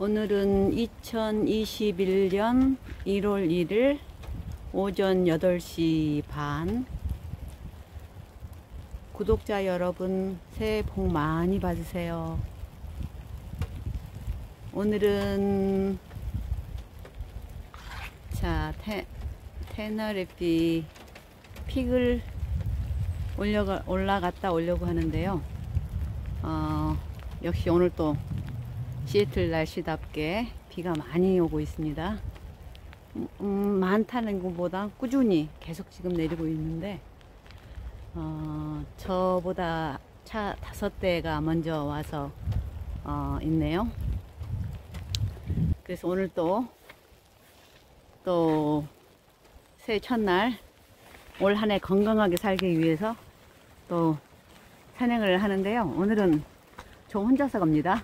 오늘은 2021년 1월 1일 오전 8시 반. 구독자 여러분, 새해 복 많이 받으세요. 오늘은 테너리피 픽을 올라갔다 오려고 하는데요. 역시 오늘 또 시애틀 날씨답게 비가 많이 오고 있습니다. 많다는 것보다 꾸준히 계속 지금 내리고 있는데, 저보다 차 5대가 먼저 와서 있네요. 그래서 오늘 또 새해 첫날 올 한 해 건강하게 살기 위해서 또 산행을 하는데요. 오늘은 저 혼자서 갑니다.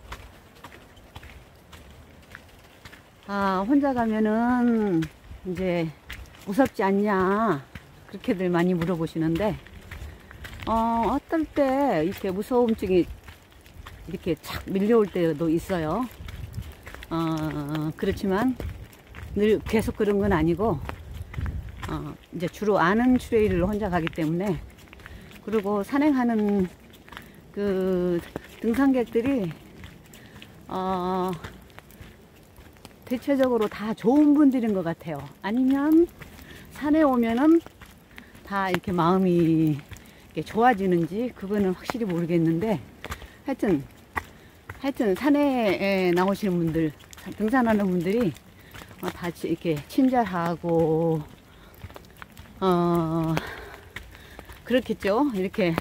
혼자 가면은 이제 무섭지 않냐, 그렇게들 많이 물어보시는데, 어떨 때 이렇게 무서움증이 이렇게 착 밀려올 때도 있어요. 그렇지만 늘 계속 그런 건 아니고, 이제 주로 아는 트레일을 혼자 가기 때문에, 그리고 산행하는 그 등산객들이 대체적으로 다 좋은 분들인 것 같아요. 아니면 산에 오면은 다 이렇게 마음이 이렇게 좋아지는지 그거는 확실히 모르겠는데, 하여튼 산에 나오시는 분들, 등산하는 분들이 다 이렇게 친절하고 그렇겠죠. 이렇게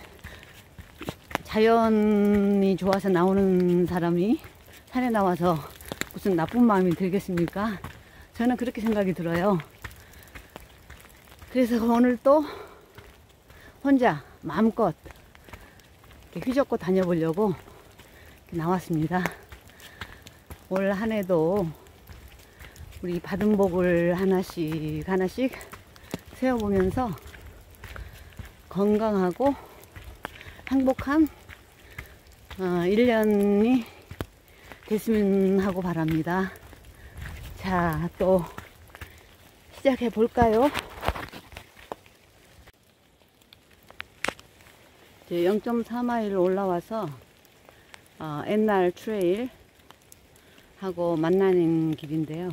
자연이 좋아서 나오는 사람이 산에 나와서 무슨 나쁜 마음이 들겠습니까? 저는 그렇게 생각이 들어요. 그래서 오늘 또 혼자 마음껏 이렇게 휘젓고 다녀보려고 이렇게 나왔습니다. 올 한 해도 우리 받은 복을 하나씩 세워보면서 건강하고 행복한 1년이 됐으면 하고 바랍니다. 자, 또 시작해 볼까요? 이제 0.4마일 올라와서 옛날 트레일 하고 만나는 길인데요.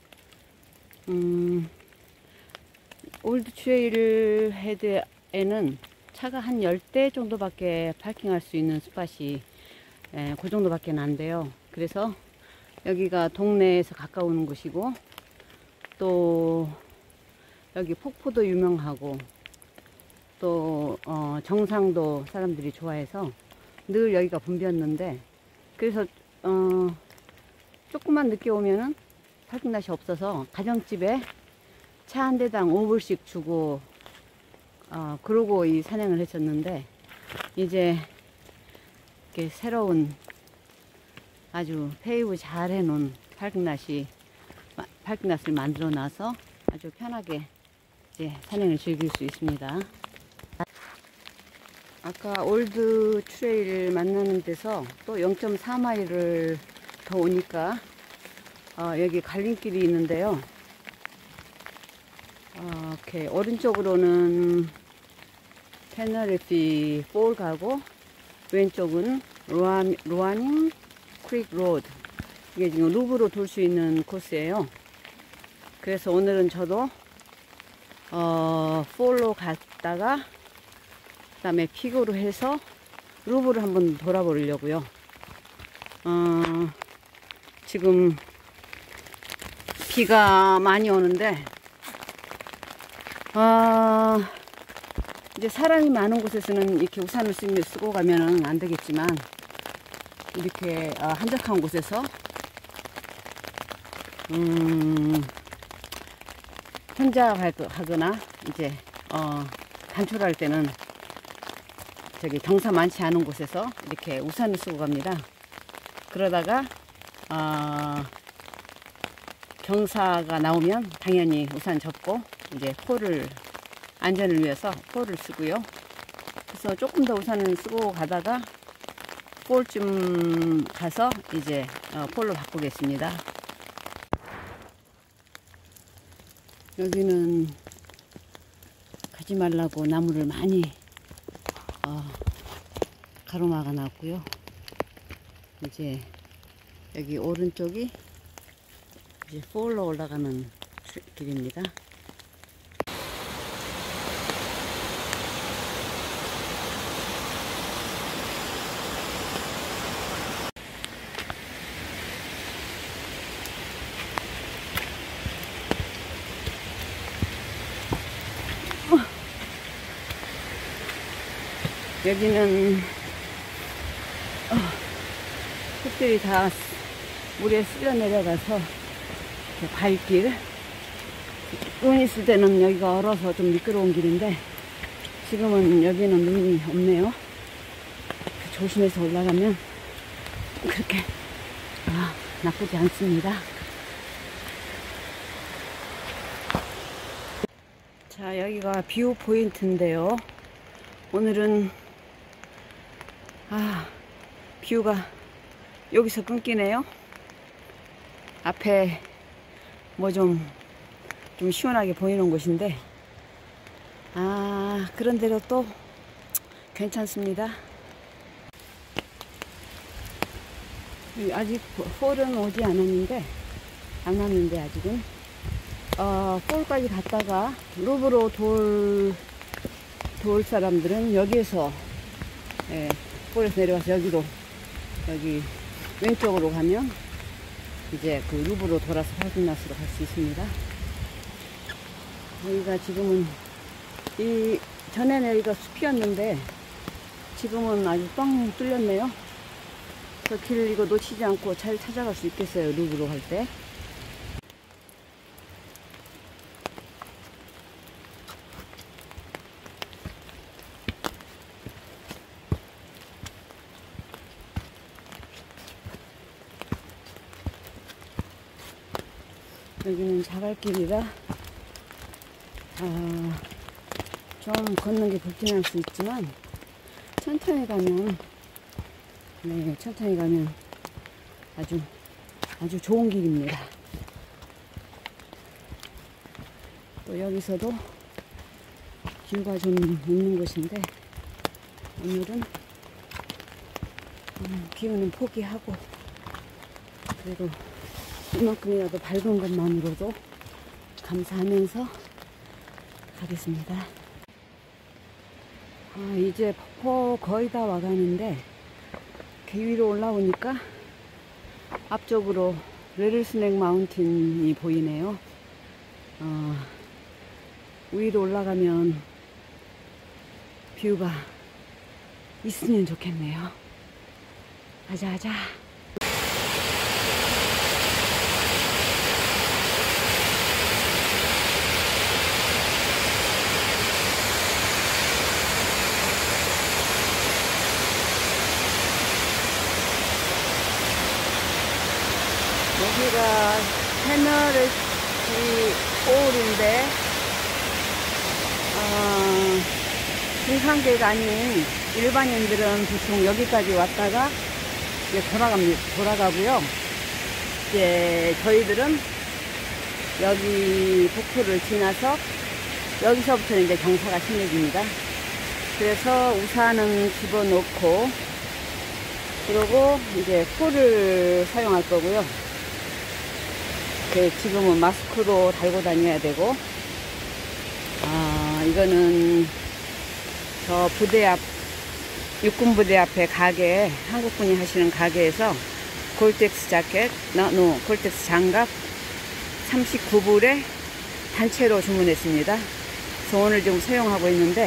올드 트레일 헤드에는 차가 한 10대 정도밖에 파킹할 수 있는 스팟이 그 정도밖에 안 돼요. 그래서 여기가 동네에서 가까운 곳이고, 또 여기 폭포도 유명하고, 또 정상도 사람들이 좋아해서 늘 여기가 붐볐는데, 그래서 조금만 늦게 오면은 파킹낫이 없어서 가정집에 차 한 대당 5불씩 주고 그러고 이 산행을 했었는데, 이제 이렇게 새로운 아주 페이브 잘 해놓은 파킹낫을 만들어 놔서 아주 편하게 이제 산행을 즐길 수 있습니다. 아까 올드 트레일을 만나는 데서 또 0.4마일을 더 오니까 여기 갈림길이 있는데요. 이렇게 오른쪽으로는 테너리피 폴 가고, 왼쪽은 루아닝 크릭 로드, 이게 지금 루브로 돌 수 있는 코스예요. 그래서 오늘은 저도 폴로 갔다가 그 다음에 픽으로 해서 루브를 한번 돌아보려고요. 지금 비가 많이 오는데, 이제 사람이 많은 곳에서는 이렇게 우산을 쓰고 가면은 안 되겠지만, 이렇게 한적한 곳에서 혼자 하거나 이제 단촐할 때는 저기 경사 많지 않은 곳에서 이렇게 우산을 쓰고 갑니다. 그러다가 경사가 나오면 당연히 우산 접고 이제 안전을 위해서 폴을 쓰고요. 그래서 조금 더 우산을 쓰고 가다가 4쯤 가서 이제 폴로 바꾸겠습니다. 여기는 가지 말라고 나무를 많이 가로막아 놨고요. 이제 여기 오른쪽이 이제 4로 올라가는 길입니다. 여기는 흙들이 다 물에 쓸려 내려가서 발길, 눈 있을 때는 여기가 얼어서 좀 미끄러운 길인데 지금은 여기는 눈이 없네요. 조심해서 올라가면 그렇게 나쁘지 않습니다. 자, 여기가 뷰 포인트인데요. 오늘은 뷰가 여기서 끊기네요. 앞에 뭐 좀 시원하게 보이는 곳인데 그런 대로 또 괜찮습니다. 아직 폴은 오지 않았는데 안 왔는데 아직은 폴까지 갔다가 루브로 돌 사람들은 여기에서 폴에서 내려와서 여기 왼쪽으로 가면 이제 그 루브로 돌아서 허든낫으로 갈 수 있습니다. 여기가 지금은 전에는 여기가 숲이었는데 지금은 아주 뻥 뚫렸네요. 저 길 이거 놓치지 않고 잘 찾아갈 수 있겠어요, 루브로 갈 때. 여기는 자갈길이라 좀 걷는 게 불편할 수 있지만 천천히 가면 아주 좋은 길입니다. 또 여기서도 뷰가 좀 있는 곳인데 오늘은 뷰는 포기하고 그래도 이만큼이라도 밝은 것만으로도 감사하면서 가겠습니다. 이제 폭포 거의 다 와가는데 길 위로 올라오니까 앞쪽으로 레들스넥 마운틴이 보이네요. 위로 올라가면 뷰가 있으면 좋겠네요. 가자. 여기가 헤너레시 호울인데 등산객 아닌 일반인들은 보통 여기까지 왔다가 이제 돌아가고요. 이제 저희들은 여기 폭포를 지나서 여기서부터 이제 경사가 심해집니다. 그래서 우산은 집어넣고 그리고 이제 폴을 사용할 거고요. 지금은 마스크도 달고 다녀야 되고 이거는 저 부대 앞 육군 부대 앞에 가게 한국분이 하시는 가게에서 골텍스 자켓 골텍스 장갑 39불에 단체로 주문했습니다. 그래서 오늘 좀 사용하고 있는데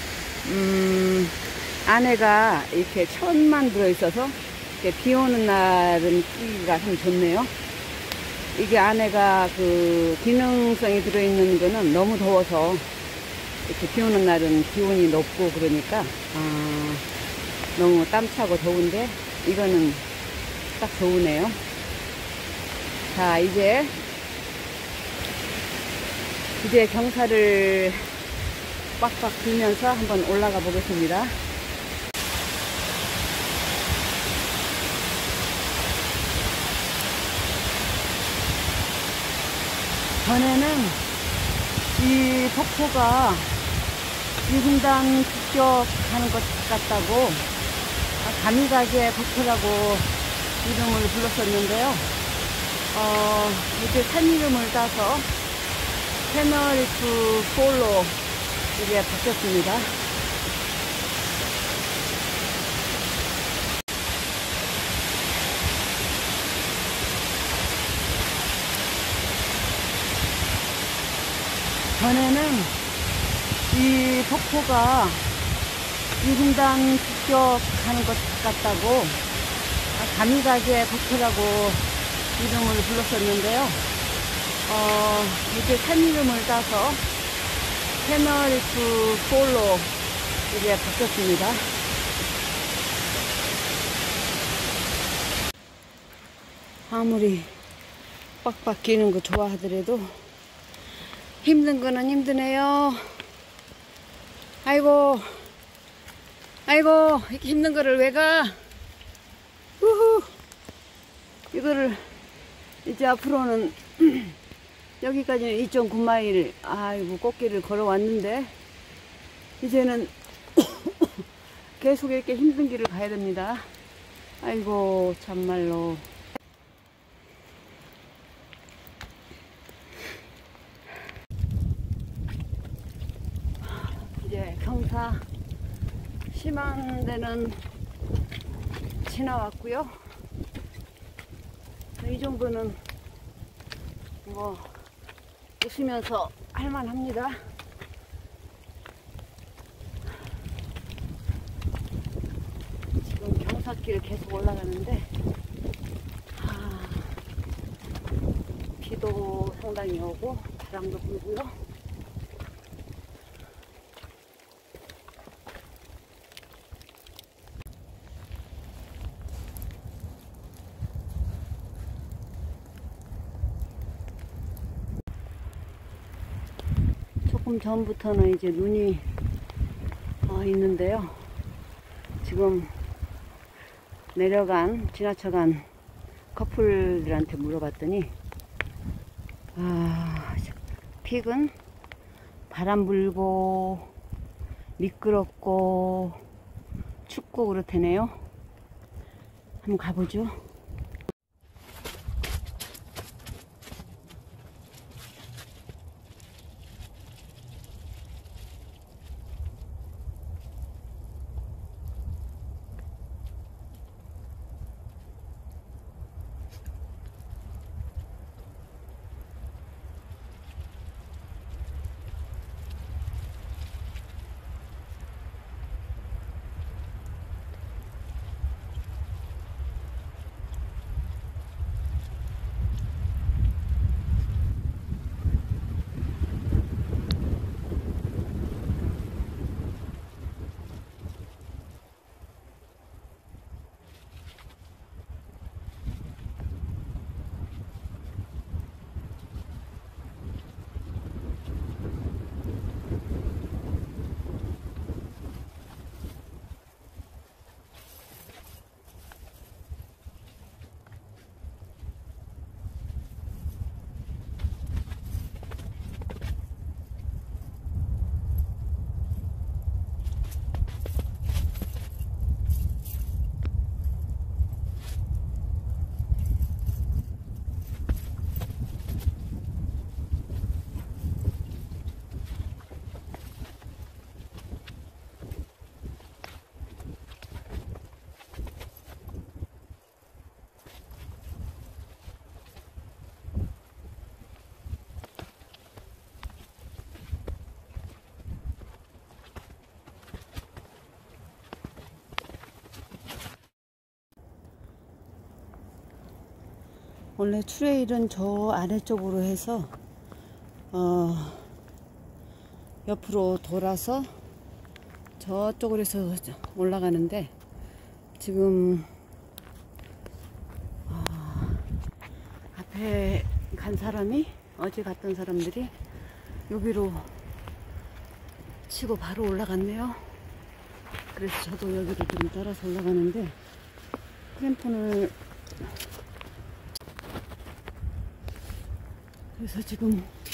안에가 이렇게 천만 들어있어서 비 오는 날은 끼기가 참 좋네요. 이게 안에가 그 기능성이 들어있는 거는 너무 더워서 이렇게 비 오는 날은 기온이 높고 그러니까 너무 땀차고 더운데 이거는 딱 좋으네요. 자, 이제 경사를 빡빡 들면서 한번 올라가 보겠습니다. 전에는 이 폭포가 위hun단 급격하는 것 같다고 가미가제 폭포라고 이름을 불렀었는데요. 이렇게 산 이름을 따서 페널리프 폴로 이게 바뀌었습니다. 전에는 이 폭포가 위hun단 급격하는 것 같다고 가미가제 폭포라고 이름을 불렀었는데요. 이렇게 산 이름을 따서 페널리프 폴로 이게 바뀌었습니다. 아무리 빡빡 끼는 거 좋아하더라도 힘든 거는 힘드네요. 아이고 이렇게 힘든 거를 왜 가? 우후. 이거를 이제 앞으로는 여기까지는 2.9마일 아이고 꽃길을 걸어왔는데 이제는 계속 이렇게 힘든 길을 가야 됩니다. 아이고 참말로. 이제 경사 심한 데는 지나왔고요. 이 정도는 뭐 웃으면서 할만합니다. 지금 경사길을 계속 올라가는데 비도 상당히 오고 바람도 불고요. 조금 전부터는 이제 눈이 있는데요. 지금 지나쳐간 커플들한테 물어봤더니 픽은 바람 불고 미끄럽고 춥고 그렇다네요. 한번 가보죠. 원래 트레일은 저 아래쪽으로 해서 옆으로 돌아서 저쪽으로 해서 올라가는데 지금 앞에 간 사람이 어제 갔던 사람들이 여기로 치고 바로 올라갔네요. 그래서 저도 여기로 좀 따라서 올라가는데 크램폰을 그래서 지금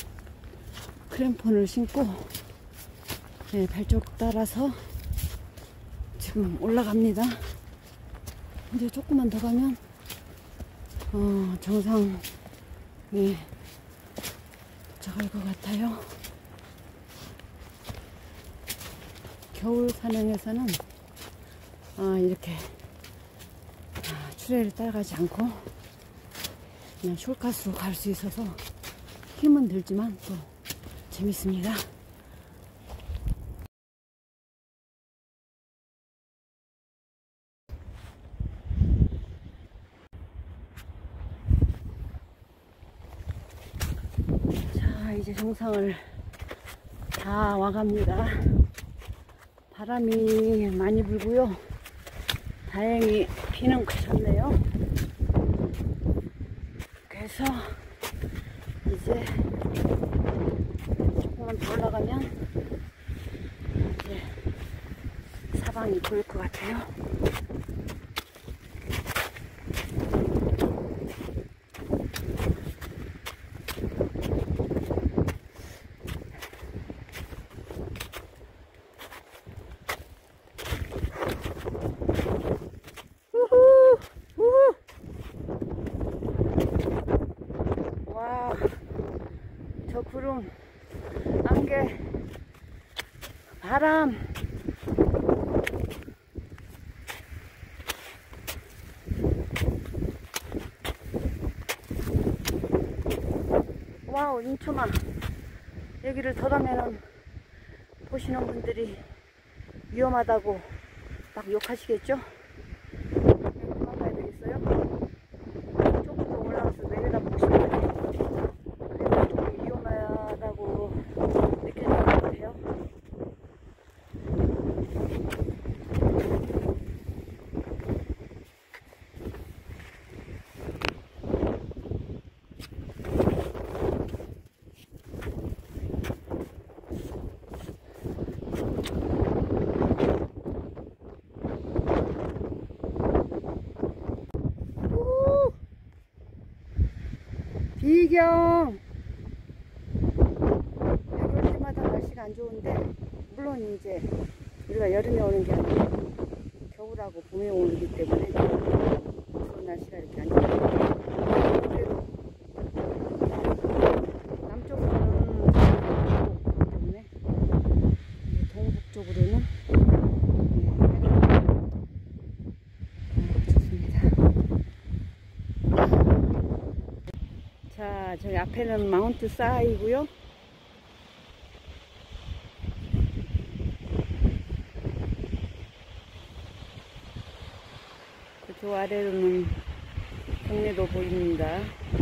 크램폰을 신고 네, 발자국 따라서 지금 올라갑니다. 이제 조금만 더 가면 정상에 도착할 것 같아요. 겨울 산행에서는 이렇게 트레일을 따라가지 않고 그냥 숄카스로 갈 수 있어서 힘은 들지만 또 재밌습니다. 자, 이제 정상을 다 와갑니다. 바람이 많이 불고요. 다행히 비는 그쳤네요. 그래서 이제 조금만 더 올라가면 이제 사방이 보일 것 같아요. 와, 저 구름, 안개, 바람. 와우, 인초마. 여기를 더 가면은 보시는 분들이 위험하다고 막 욕하시겠죠? 도망가야 되겠어요? 조금 더 올라가서 내려다보고 싶어요. 그래서 조금 위험하다고 느껴질 것 같아요. 비경! 여기 올 때마다 날씨가 안 좋은데, 물론 이제 우리가 여름에 오는 게 아니라 겨울하고 봄에 오기 때문에 무슨 날씨가 이렇게 안 좋아요. 그래도 남쪽으로는 그렇기 때문에 동북 쪽으로는 좋습니다. 자, 저기 앞에는 마운트 싸이고요. 저 아래로는 동네도 보입니다.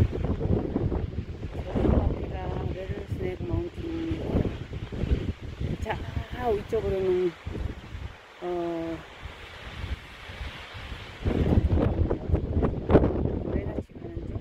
저 앞에가 레드스네이크 마운틴입니다. 자, 위쪽으로는 왜 같이 가는지.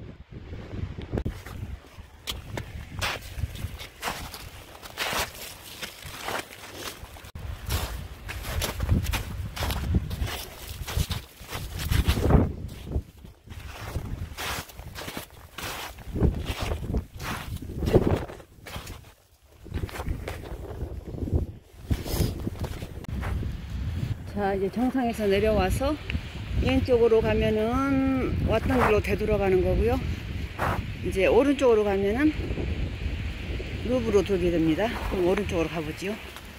자, 이제 정상에서 내려와서 왼쪽으로 가면은 왔던 길로 되돌아가는 거고요. 이제 오른쪽으로 가면은 루브로 돌게 됩니다. 그럼 오른쪽으로 가보지요.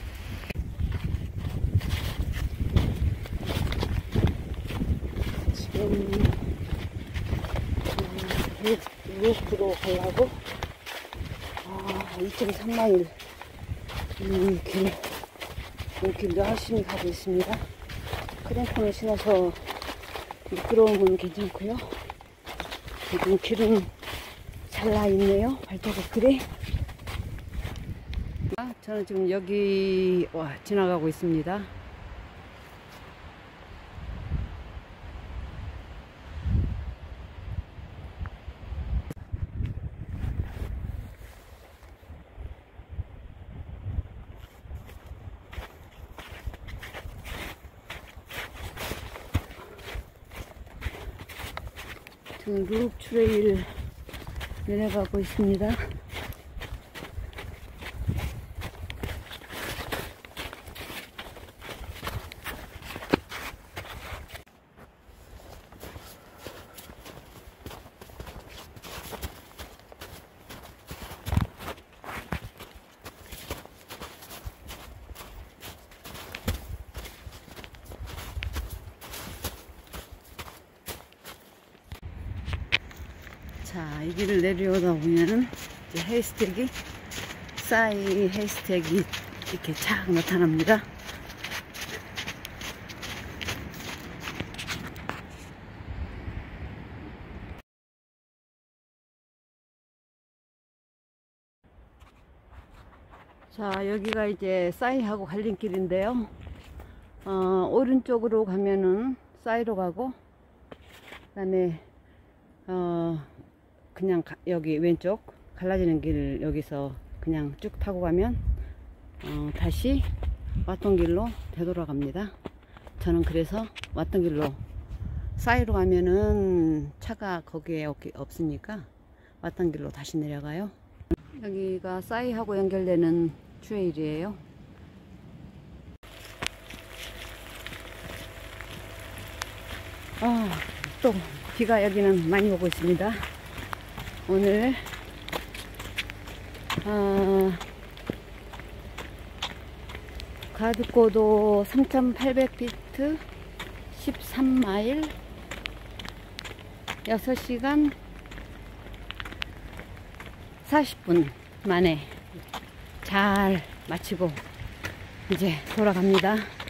지금 루브로 가려고 2.3마일 이 길도 열심히 가고 있습니다. 크램폰을 신어서 미끄러운 건 괜찮고요. 지금 길은 잘 나 있네요. 발자국들이. 저는 지금 여기 지나가고 있습니다. 지금 루브 트레일 내려가고 있습니다. 자, 이 길을 내려오다 보면은 이제 헤이스택이, 싸이 헤이스택이 이렇게 착 나타납니다. 자, 여기가 이제 싸이하고 갈림길인데요. 오른쪽으로 가면은 싸이로 가고, 그 다음에 그냥 여기 왼쪽 갈라지는 길 여기서 그냥 쭉 타고 가면 다시 왔던 길로 되돌아갑니다. 저는 그래서 왔던 길로, 싸이로 가면은 차가 거기에 없으니까 왔던 길로 다시 내려가요. 여기가 싸이하고 연결되는 트레일이에요. 또 비가 여기는 많이 오고 있습니다. 오늘 가드고도 3800피트 13마일 6시간 40분 만에 잘 마치고 이제 돌아갑니다.